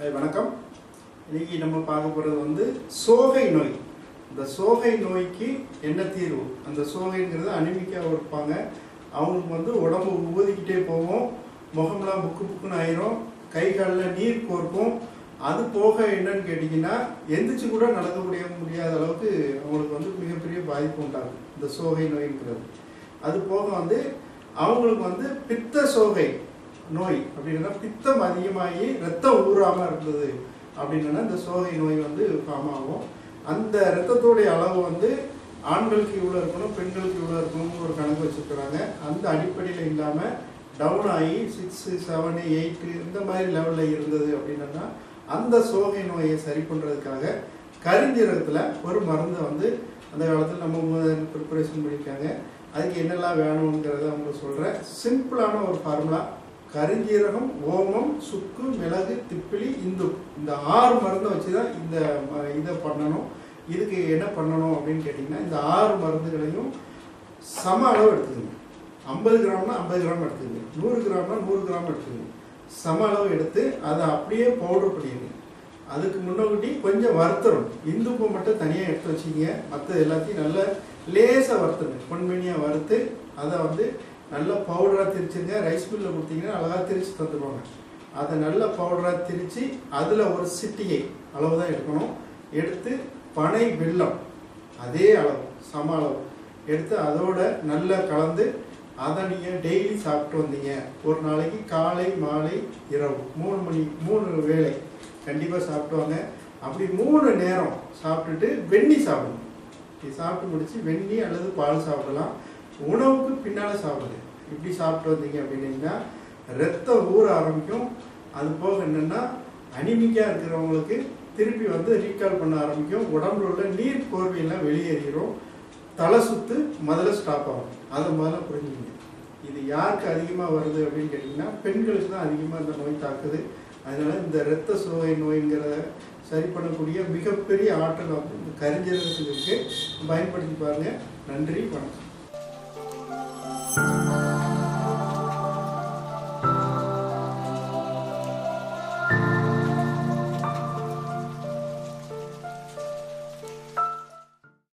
வணக்கம். இன்னைக்கு நம்ம பார்க்க போகிறது வந்து சோகை நோய். இந்த சோகை நோய்க்கு என்ன தீர்வு? அந்த சோகைங்கிறது அனிமிக்காக இருப்பாங்க. அவங்களுக்கு வந்து உடம்பு ஊதிக்கிட்டே போகும், முகம்லாம் புக்கு புக்குன்னு ஆயிரும், கை காலில் நீர் கோர்க்கும். அது போக என்னன்னு கேட்டிங்கன்னா எந்திரிச்சு கூட நடக்க முடியாத அளவுக்கு அவங்களுக்கு வந்து மிகப்பெரிய பாதிப்பு உண்டாகும் இந்த சோகை நோய்ங்கிறது. அது போக வந்து அவங்களுக்கு வந்து பித்த சோகை நோய் அப்படின்னா பித்தம் அதிகமாகி ரத்தம் ஊறாமல் இருந்தது அப்படின்னா இந்த சோகை நோய் வந்து ஃபார்ம் ஆகும். அந்த ரத்தத்தோடைய அளவு வந்து ஆண்களுக்கு இவ்வளோ இருக்கணும், பெண்களுக்கு இவ்வளோ இருக்கணும்னு ஒரு கணக்கு வச்சுருக்கிறாங்க. அந்த அடிப்படையில் இல்லாமல் டவுன் ஆகி 6, 7, 8 இந்த மாதிரி லெவலில் இருந்தது அப்படின்னா அந்த சோகை நோயை சரி பண்ணுறதுக்காக கரிஞ்சீரகத்தில் ஒரு மருந்தை வந்து அந்த காலத்தில் நம்ம ப்ரிப்பரேஷன் பண்ணியிருக்காங்க. அதுக்கு என்னெல்லாம் வேணுங்கிறத அவங்க சொல்கிறேன். சிம்பிளான ஒரு ஃபார்முலா: கரிஞ்சீரகம், ஓமம், சுக்கு, மிளகு, திப்பிலி, இந்து, இந்த 6 மருந்தை வச்சு தான் இதை பண்ணணும். இதுக்கு என்ன பண்ணணும் அப்படின்னு கேட்டிங்கன்னா, இந்த 6 மருந்துகளையும் சம அளவு எடுத்துக்கோங்க. 50 கிராம்னா 50 கிராம் எடுத்துக்கோங்க, 100 கிராம்னா 100 கிராம் எடுத்துக்கோங்க. சம அளவு எடுத்து அதை அப்படியே பவுடர் பண்ணிடுங்க. அதுக்கு முன்னாடி கொஞ்சம் வறுத்துடும். இந்துப்பை மட்டும் தனியாக எடுத்து வச்சிங்க. மற்ற எல்லாத்தையும் நல்லா லேசாக வறுத்துங்க. பொன்மணியாக வறுத்து அதை வந்து நல்லா பவுடராக திரிச்சுங்க. ரைஸ் மில்லில் கொடுத்தீங்கன்னா அழகாக திரிச்சு தந்துடுவாங்க. அதை நல்லா பவுடராக திரித்து அதில் ஒரு சிட்டிகை அளவு தான் எடுக்கணும். எடுத்து பனை வெல்லம் அதே அளவு சம அளவு எடுத்து அதோட நல்லா கலந்து அதை நீங்கள் டெய்லி சாப்பிட்டு வந்தீங்க. ஒரு நாளைக்கு காலை, மாலை, இரவு 3 வேளை கண்டிப்பாக சாப்பிடுவாங்க. அப்படி 3 நேரம் சாப்பிட்டுட்டு வெந்நி சாப்பிடணும். இது சாப்பிட்டு முடிச்சு வெந்நி அல்லது பால் சாப்பிடலாம். உணவுக்கு பின்னால் சாப்பிடுங்க. இப்படி சாப்பிட்டு வந்தீங்க அப்படின்னீங்கன்னா ரத்தம் ஊற ஆரம்பிக்கும். அது போக என்னென்னா அனிமிக்காக இருக்கிறவங்களுக்கு திருப்பி வந்து ரீகால் பண்ண ஆரம்பிக்கும். உடம்புல உள்ள நீர் கோர்வையெல்லாம் வெளியேறிடும். தலை சுத்து முதல்ல ஸ்டாப் ஆகும். அதை முதல்ல புரிஞ்சுங்க. இது யாருக்கு அதிகமாக வருது அப்படின்னு கேட்டிங்கன்னா பெண்களுக்கு தான் அதிகமாக இந்த நோய் தாக்குது. அதனால் இந்த இரத்த சோகை நோய்ங்கிறத சரி பண்ணக்கூடிய மிகப்பெரிய ஆற்றல் வந்து இந்த கரிஞ்சீரகத்துக்கு பயன்படுத்தி பாருங்கள். நன்றி, வணக்கம்.